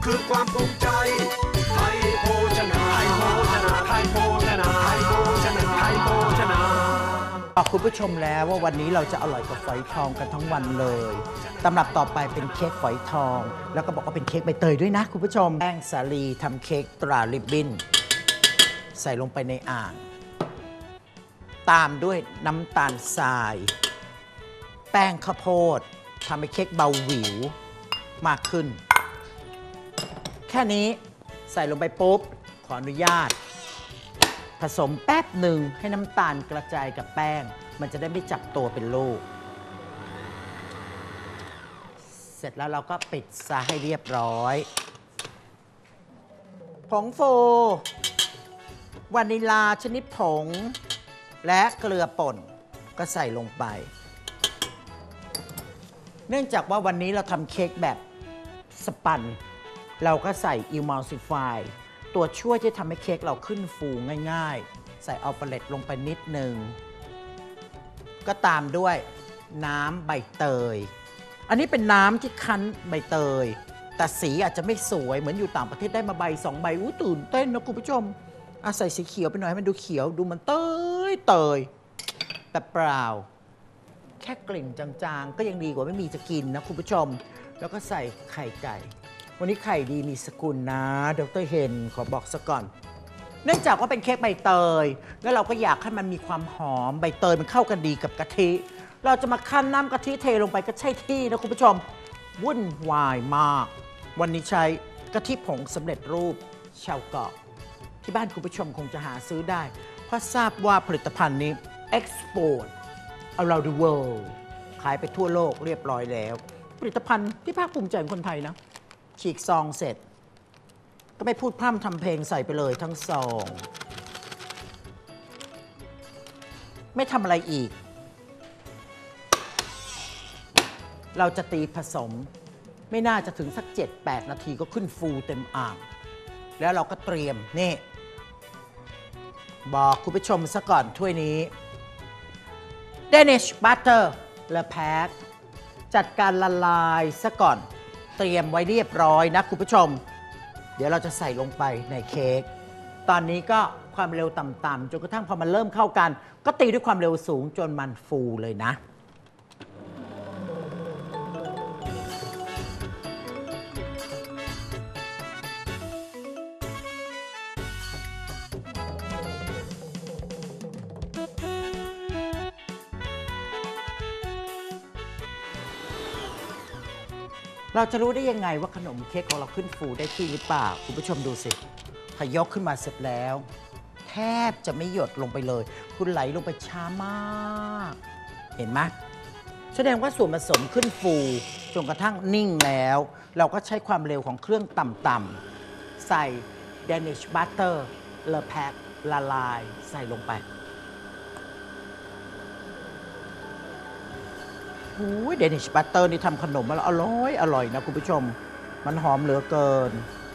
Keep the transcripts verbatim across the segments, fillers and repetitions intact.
คือความภูมิใจไทยโภชนาไทยโภชนาไทยโภชนาไทยโภชนาไทยโภชนาบอกคุณผู้ชมแล้วว่าวันนี้เราจะอร่อยกับฝอยทองกันทั้งวันเลยตำรับต่อไปเป็นเค้กฝอยทองแล้วก็บอกว่าเป็นเค้กใบเตยด้วยนะคุณผู้ชมแป้งสาลีทำเค้กตราริบบิ้นใส่ลงไปในอ่างตามด้วยน้ำตาลทรายแป้งข้าวโพดทำให้เค้กเบาหวิวมากขึ้นแค่นี้ใส่ลงไปปุ๊บขออนุญาตผสมแป๊บหนึ่งให้น้ำตาลกระจายกับแป้งมันจะได้ไม่จับตัวเป็นลูกเสร็จแล้วเราก็ปิดซะให้เรียบร้อยผงฟูวานิลาชนิดผงและเกลือป่นก็ใส่ลงไปเนื่องจากว่าวันนี้เราทำเค้กแบบสปันเราก็ใส่ Emulsify ตัวช่วยที่ทำให้เค้กเราขึ้นฟูง่ายๆใส่อัลเปเลตลงไปนิดนึงก็ตามด้วยน้ำใบเตยอันนี้เป็นน้ำที่คั้นใบเตยแต่สีอาจจะไม่สวยเหมือนอยู่ต่างประเทศได้มาใบสองใบอู้ตื่นเต้นนะคุณผู้ชมอาใส่สีเขียวไปหน่อยให้มันดูเขียวดูมันเตยเตยแต่เปล่าแค่กลิ่นจางๆก็ยังดีกว่าไม่มีจะกินนะคุณผู้ชมแล้วก็ใส่ไข่ไก่วันนี้ไข่ดีมีสกุลนะดร.เฮนขอบอกซะก่อนเนื่องจากว่าเป็นเค้กใบเตยแล้วเราก็อยากให้มันมีความหอมใบเตยมันเข้ากันดีกับกะทิเราจะมาคั่นน้ำกะทิเทลงไปก็ใช่ที่นะคุณผู้ชมวุ่นวายมากวันนี้ใช้กะทิผงสำเร็จรูปชาวเกาะที่บ้านคุณผู้ชมคงจะหาซื้อได้เพราะทราบว่าผลิตภัณฑ์นี้ export around the world ขายไปทั่วโลกเรียบร้อยแล้วผลิตภัณฑ์ที่ภาคภูมิใจของคนไทยนะฉีกซองเสร็จก็ไม่พูดพร่ำทำเพลงใส่ไปเลยทั้งซองไม่ทำอะไรอีกเราจะตีผสมไม่น่าจะถึงสัก เจ็ดแปด นาทีก็ขึ้นฟูเต็มอ่างแล้วเราก็เตรียมนี่บอกคุณผู้ชมซะก่อนถ้วยนี้ Danish Butter และแพ็คจัดการละลายซะก่อนเตรียมไว้เรียบร้อยนะคุณผู้ชมเดี๋ยวเราจะใส่ลงไปในเค้กตอนนี้ก็ความเร็วต่ำๆจนกระทั่งพอมันเริ่มเข้ากันก็ตีด้วยความเร็วสูงจนมันฟูเลยนะเราจะรู้ได้ยังไงว่าขนมเค้กของเราขึ้นฟูได้ที่หรือเปล่าคุณผู้ชมดูสิพอยกขึ้นมาเสร็จแล้วแทบจะไม่หยดลงไปเลยคุณไหลลงไปช้ามากเห็นไหมแสดงว่าส่วนผสมขึ้นฟูจนกระทั่งนิ่งแล้วเราก็ใช้ความเร็วของเครื่องต่ำๆใส่ Danish Butter เลอแพ็คละลายใส่ลงไปเดนิชบัตเตอร์นี่ทำขนมมาแล้วอร่อยอร่อยนะคุณผู้ชมมันหอมเหลือเกิน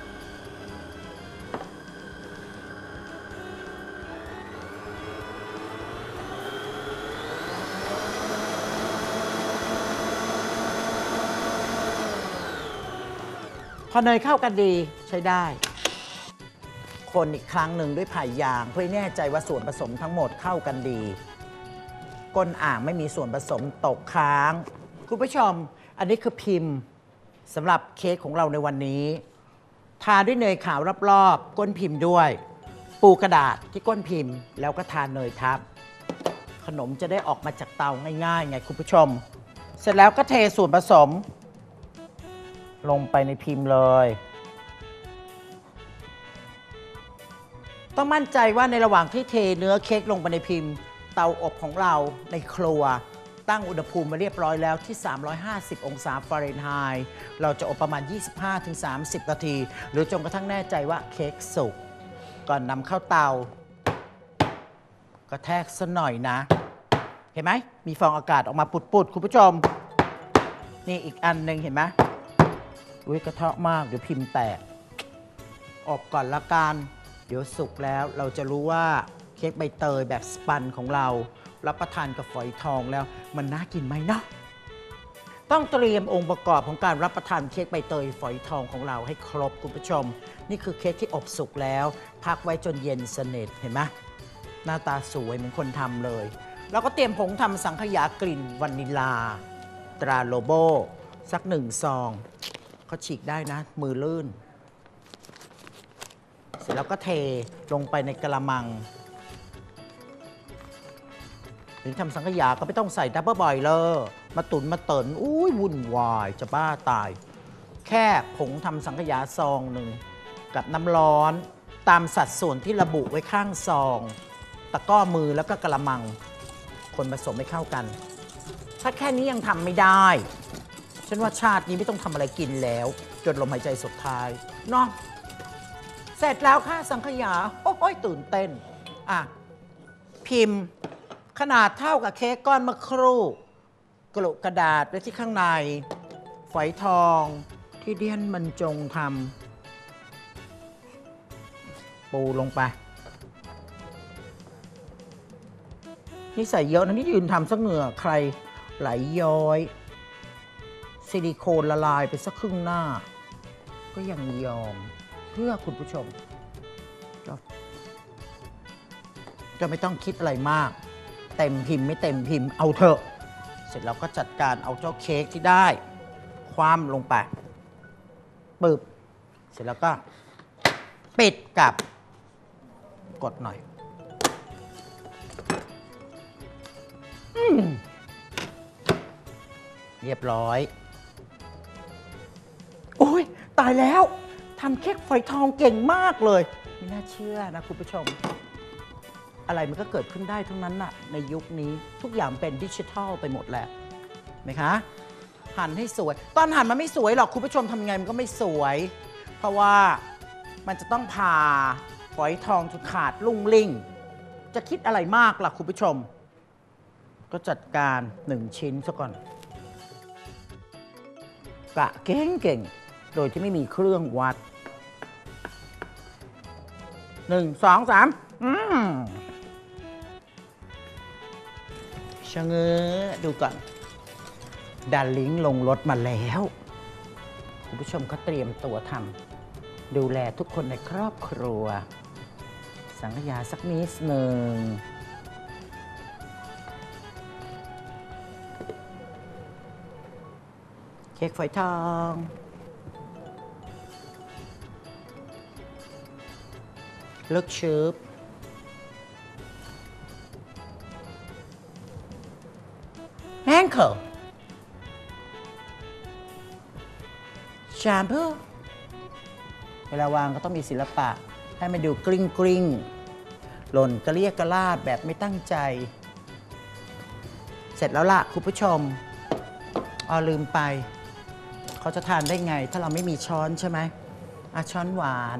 พอเนยเข้ากันดีใช้ได้คนอีกครั้งหนึ่งด้วยผ่ายางเพื่อแน่ใจว่าส่วนผสมทั้งหมดเข้ากันดีก้นอ่างไม่มีส่วนผสมตกค้างคุณผู้ชมอันนี้คือพิมพ์สำหรับเค้กของเราในวันนี้ทาด้วยเนยขาวรอบๆก้นพิมพ์ด้วยปูกระดาษที่ก้นพิมพ์แล้วก็ทาเนยทับขนมจะได้ออกมาจากเตาง่ายๆไงคุณผู้ชมเสร็จแล้วก็เทส่วนผสมลงไปในพิมพ์เลยต้องมั่นใจว่าในระหว่างที่เทเนื้อเค้กลงไปในพิมพ์เตาอบของเราในครัวตั้งอุณหภูมิมาเรียบร้อยแล้วที่สามร้อยห้าสิบองศาฟาเรนไฮต์เราจะอบประมาณ ยี่สิบห้าถึงสามสิบ นาทีหรือจนกระทั่งแน่ใจว่าเค้กสุกก่อนนำเข้าเตากระแทกสักหน่อยนะเห็นไหมมีฟองอากาศออกมาปุดๆคุณผู้ชมนี่อีกอันหนึ่งเห็นไหมอุ้ยกระเทาะมากเดี๋ยวพิมพ์แตกอบก่อนละกันเดี๋ยวสุกแล้วเราจะรู้ว่าเค้กใบเตยแบบสปันของเรารับประทานกับฝอยทองแล้วมันน่ากินไหมเนาะต้องเตรียมองค์ประกอบของการรับประทานเค้กใบเตยฝอยทองของเราให้ครบคุณผู้ชมนี่คือเค้กที่อบสุกแล้วพักไว้จนเย็นสนิทเห็นไหมหน้าตาสวยเหมือนคนทำเลยแล้วก็เตรียมผงทำสังขยากลิ่นวานิลาตราโลโบสักหนึ่งซองเขาฉีกได้นะมือลื่นเสร็จแล้วก็เทลงไปในกระมังถึงทำสังขยาก็ไม่ต้องใส่ดับเบิลบอยเลอร์มาตุนมาเตินอุ้ยวุ่นวายจะบ้าตายแค่ผงทำสังขยาซองหนึ่งกับน้ำร้อนตามสัดส่วนที่ระบุไว้ข้างซองตะกร้อมือแล้วก็กระมังคนผสมให้เข้ากันถ้าแค่นี้ยังทำไม่ได้ฉันว่าชาตินี้ไม่ต้องทำอะไรกินแล้วจนลมหายใจสุดท้ายเนาะเสร็จแล้วค่ะสังขยาโอ้ยตื่นเต้นอ่ะพิมพ์ขนาดเท่ากับเค้กก้อนมะครู่กลุกระดาษไว้ที่ข้างในฝอยทองที่เดียนมันจงทำปูลงไปนี่ใส่เยอะนะนี่ยืนทำสักเหงื่อใครไหลย้อยซิลิโคนละลายไปสักครึ่งหน้าก็ยังยอมเพื่อคุณผู้ชมก็ไม่ต้องคิดอะไรมากเต็มพิมพ์ไม่เต็มพิมพ์เอาเถอะเสร็จแล้วก็จัดการเอาเจ้าเค้กที่ได้คว่ำลงไปปึบเสร็จแล้วก็ปิดกับกดหน่อยเรียบร้อยโอ้ยตายแล้วทำเค้กฝอยทองเก่งมากเลยไม่น่าเชื่อนะคุณผู้ชมอะไรมันก็เกิดขึ้นได้ทั้งนั้นน่ะในยุคนี้ทุกอย่างเป็นดิจิทัลไปหมดแหละไหมคะหั่นให้สวยตอนหั่นมันไม่สวยหรอกคุณผู้ชมทำไงมันก็ไม่สวยเพราะว่ามันจะต้องผ่าฝอยทองจนขาดลุ่งลิ่งจะคิดอะไรมากล่ะคุณผู้ชมก็จัดการหนึ่งชิ้นซะก่อนกะเก่งๆโดยที่ไม่มีเครื่องวัดหนึ่งสองสามอืมชะเง้อดูก่อนดาลิงลงรถมาแล้วคุณผู้ชมก็เตรียมตัวทำดูแลทุกคนในครอบครัวสังขยาสักนิดหนึ่งเค้กฝอยทองเลิกชืบแฮงเกิลแชมพูเวลาวางก็ต้องมีศิลปะให้มันดูกริ้งกริ้งหล่นกระเรียกกระลาดแบบไม่ตั้งใจเสร็จแล้วล่ะคุณผู้ชมอ๋อลืมไปเขาจะทานได้ไงถ้าเราไม่มีช้อนใช่ไหมอ่ะช้อนหวาน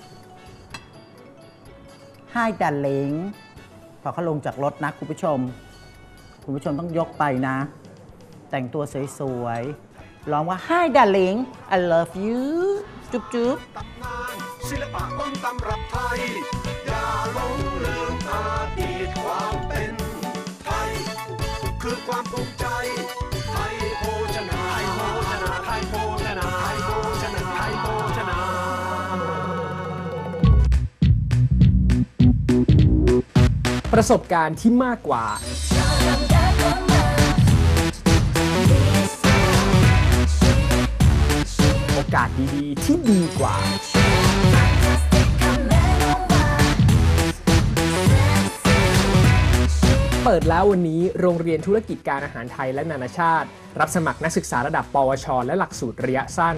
ให้ดันเล้งพอเขาลงจากรถนะคุณผู้ชมคุณผู้ชมต้องยกไปนะแต่งตัวสวยๆร้องว่า Hi darling I love you จุ๊บจุ๊บตำนานศิลปะต้นตำรับไทยอย่าหลงลืมอดีตความเป็นไทยคือความภูมิใจไทยโภชนาไทยโภชนาไทยโภชนาไทยโภชนาไทยโภชนาประสบการณ์ที่มากกว่าโอกาสดีๆที่ดีกว่าเปิดแล้ววันนี้โรงเรียนธุรกิจการอาหารไทยและนานาชาติรับสมัครนักศึกษาระดับปวชและหลักสูตรระยะสั้น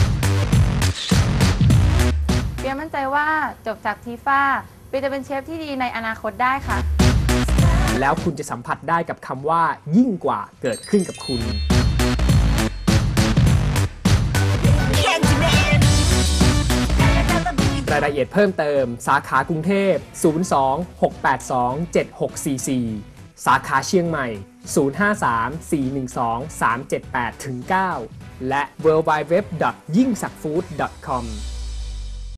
เปียมั่นใจว่าจบจากทีฟ้าเปียจะเป็นเชฟที่ดีในอนาคตได้ค่ะแล้วคุณจะสัมผัสได้กับคำว่ายิ่งกว่าเกิดขึ้นกับคุณรายละเอียดเพิ่มเติมสาขากรุงเทพศูนย์ สอง หก แปด สอง เจ็ด หก สี่ สี่สาขาเชียงใหม่ศูนย์ ห้า สาม สี่ หนึ่ง สอง สาม เจ็ด แปด เก้า และ ดับเบิลยู ดับเบิลยู ดับเบิลยู ดอท ยิ่งศักดิ์ฟู้ด ดอท คอม